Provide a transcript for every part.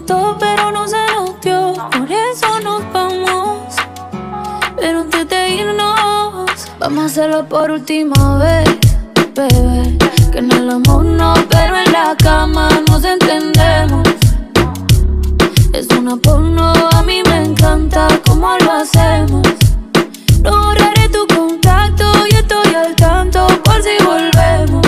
gustó, pero no se nos dio. Por eso nos vamos. Pero antes de irnos, vamos a hacerlo por última vez, bebé. Que en el amor no, pero en la cama nos entendemos. Es una porno, a mí me encanta cómo lo hacemos. No borraré tu contacto y estoy al tanto por si volvemos.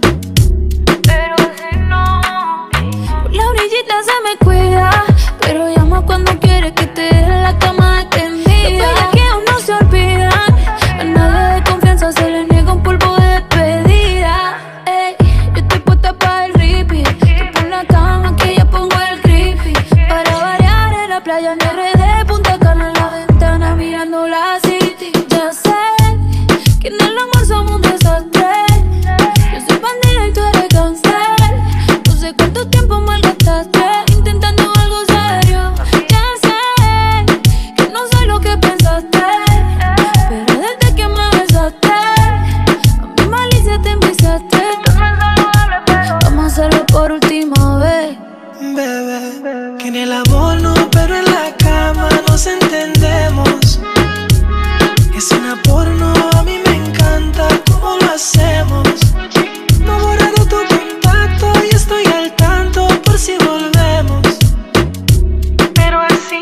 Pero si no, por la orillita se me cuida, pero llama cuando quieres que te deje la cama extendida. Los bellaqueos no se olvidan, a nadie de confianza se le niega un polvo de despedida. Ey, yo estoy puesta para el repeat. Tú pon la cama que yo pongo el creepy. Para variar en la playa en RD, Punta Cana en la ventana mirando la city. Ya sé que en el amor somos un desastre. Yo soy bandida y tú eres gangster. No sé cuánto tiempo malgastaste intentando algo serio. Ya sé que no sé lo que pensaste, pero desde que me besaste a mi malicia te enviciaste. Vamos a hacerlo por última vez, bebé. Que en el amor no, pero en la cama nos entendemos. Es una porno, a mí me encanta cómo lo hacemos. No he borrado tu contacto y estoy al tanto por si volvemos. Pero así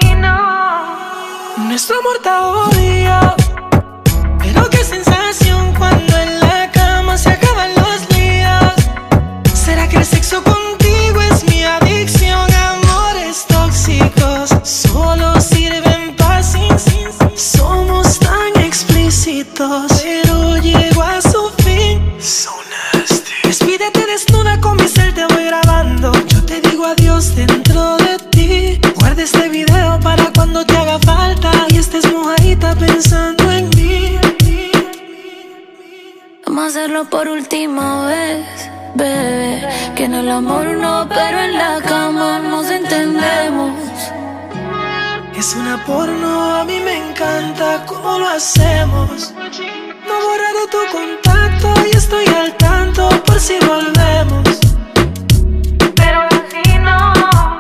no. Nuestro amor está odio, pero qué sensación cuando en la cama se acaban los líos. ¿Será que el sexo contigo es mi adicción? Amores tóxicos solo sirven para sin. Somos tan explícitos, pero llego a su fin. So nasty. Despídete desnuda, con mi cel te voy grabando. Yo te digo adiós dentro de ti. Guarda este video para cuando te haga falta y estés mojadita pensando en mí. vamos a hacerlo por última vez, bebé. Que en el amor no, pero en la cama nos entendemos. Es una porno, a mí me encanta cómo lo hacemos. No he borrado tu contacto y estoy al tanto por si volvemos. Pero así no.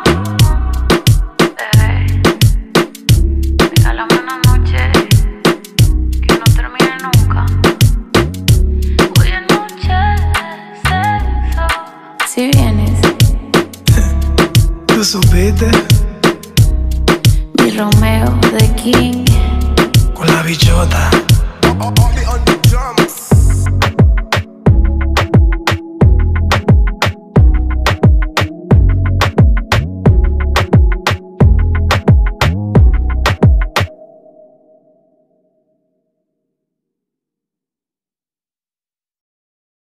Bebé, regálame una noche que no termine nunca. Hoy es noche de sexo. Si vienes, ¿Tú supiste? mi Romeo de King. Con la bichota.